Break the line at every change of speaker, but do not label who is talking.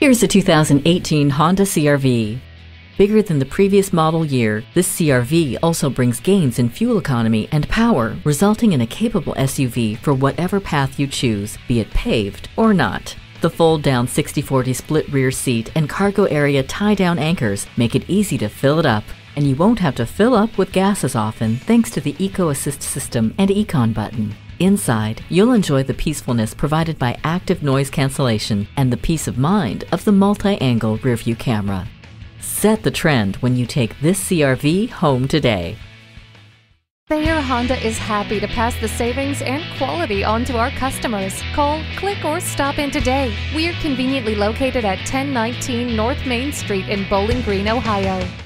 Here's a 2018 Honda CR-V. Bigger than the previous model year, this CR-V also brings gains in fuel economy and power, resulting in a capable SUV for whatever path you choose, be it paved or not. The fold-down 60/40 split rear seat and cargo area tie-down anchors make it easy to fill it up, and you won't have to fill up with gas as often thanks to the Eco Assist system and Econ button. Inside, you'll enjoy the peacefulness provided by active noise cancellation and the peace of mind of the multi-angle rearview camera. Set the trend when you take this CR-V home today.
Thayer Honda is happy to pass the savings and quality on to our customers. Call, click, or stop in today. We are conveniently located at 1019 North Main Street in Bowling Green, Ohio.